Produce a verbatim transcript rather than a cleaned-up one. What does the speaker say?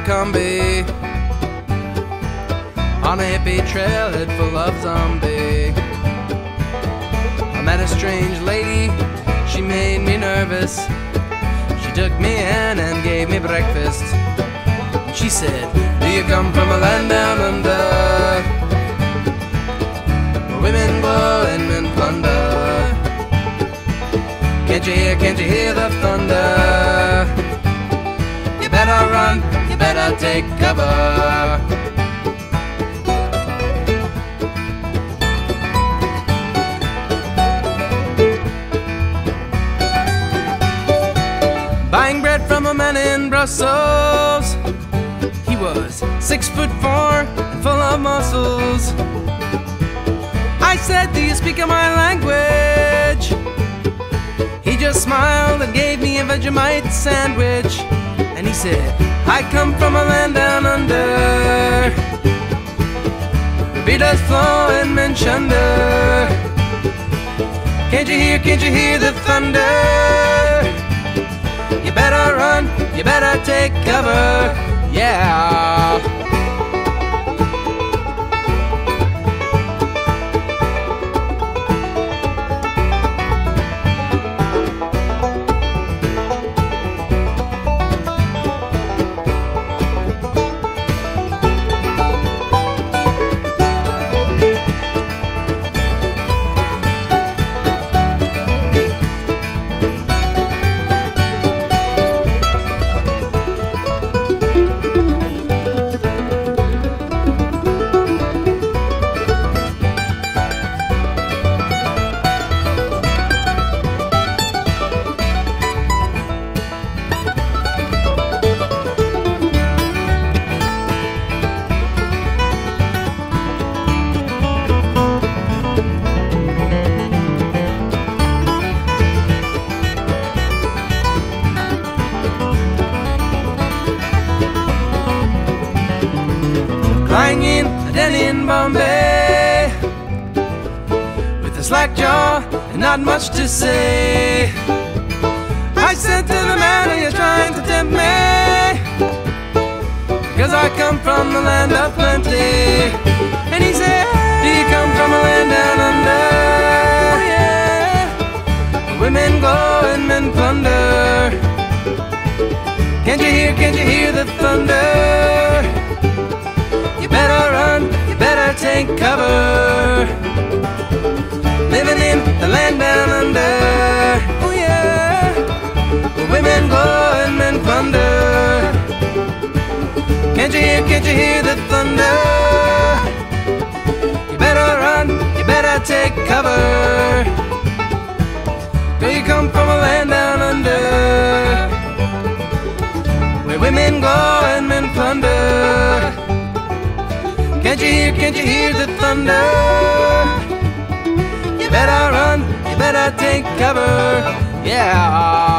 Abercrombie, on a hippie trailhead full of zombie. I met a strange lady, she made me nervous. She took me in and gave me breakfast. She said, do you come from a land down under, where women go and men plunder? Can't you hear, can't you hear the thunder? You better run, you better take cover. Buying bread from a man in Brussels. He was six foot four and full of muscles. I said, do you speak my language? He just smiled and gave me a Vegemite sandwich. And he said, I come from a land down under, where beer does flow and men shunder. Can't you hear, can't you hear the thunder? You better run, you better take cover, yeah. Lying in a den in Bombay, with a slack jaw and not much to say, I said to the man who is trying to tempt me, because I come from the land of plenty. And he said, do you come from a land down under? Oh yeah, where women go and men plunder. Can't you hear, can't you hear the thunder? You better run, you better take cover. Living in the land down under, oh yeah, where women go and men plunder. Can't you hear, can't you hear the thunder? You better run, you better take cover. Do you come from a land down under, where women go and men plunder? Can't you hear, can't you hear the thunder? You better run, you better take cover, yeah.